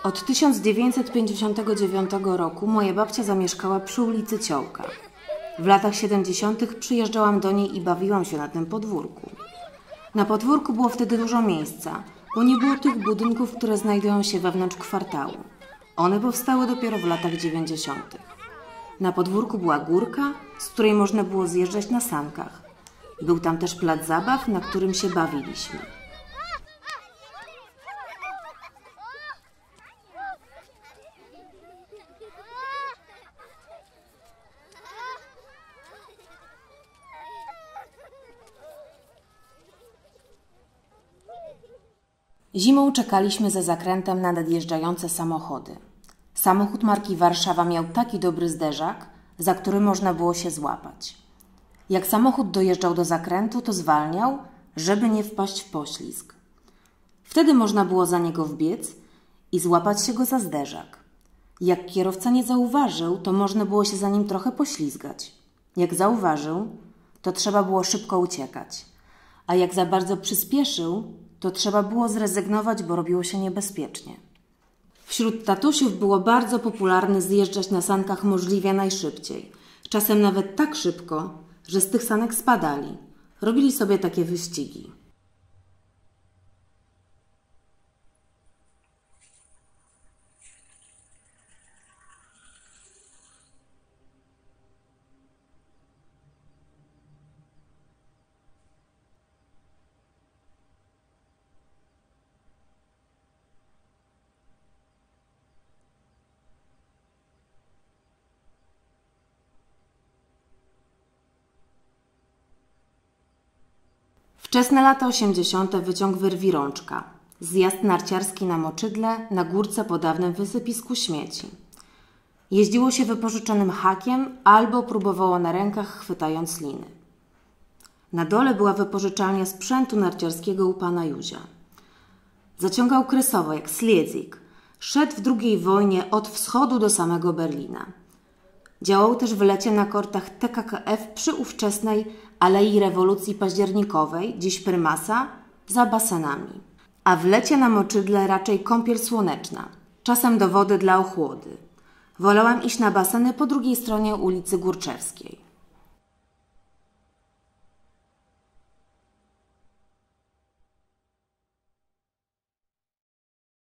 Od 1959 roku moja babcia zamieszkała przy ulicy Ciołka. W latach 70. przyjeżdżałam do niej i bawiłam się na tym podwórku. Na podwórku było wtedy dużo miejsca, bo nie było tych budynków, które znajdują się wewnątrz kwartału. One powstały dopiero w latach 90. Na podwórku była górka, z której można było zjeżdżać na sankach. Był tam też plac zabaw, na którym się bawiliśmy. Zimą czekaliśmy za zakrętem na nadjeżdżające samochody. Samochód marki Warszawa miał taki dobry zderzak, za który można było się złapać. Jak samochód dojeżdżał do zakrętu, to zwalniał, żeby nie wpaść w poślizg. Wtedy można było za niego wbiec i złapać się go za zderzak. Jak kierowca nie zauważył, to można było się za nim trochę poślizgać. Jak zauważył, to trzeba było szybko uciekać. A jak za bardzo przyspieszył, to trzeba było zrezygnować, bo robiło się niebezpiecznie. Wśród tatusiów było bardzo popularne zjeżdżać na sankach możliwie najszybciej. Czasem nawet tak szybko, że z tych sanek spadali. Robili sobie takie wyścigi. Wczesne lata 80. wyciąg Wyrwirączka. Zjazd narciarski na Moczydle, na górce po dawnym wysypisku śmieci. Jeździło się wypożyczonym hakiem albo próbowało na rękach, chwytając liny. Na dole była wypożyczalnia sprzętu narciarskiego u pana Józia. Zaciągał kresowo jak Sliedzik. Szedł w II wojnie od wschodu do samego Berlina. Działał też w lecie na kortach TKKF przy ówczesnej Alei Rewolucji Październikowej, dziś Prymasa, za basenami. A w lecie na Moczydle raczej kąpiel słoneczna, czasem do wody dla ochłody. Wolałam iść na baseny po drugiej stronie ulicy Górczewskiej.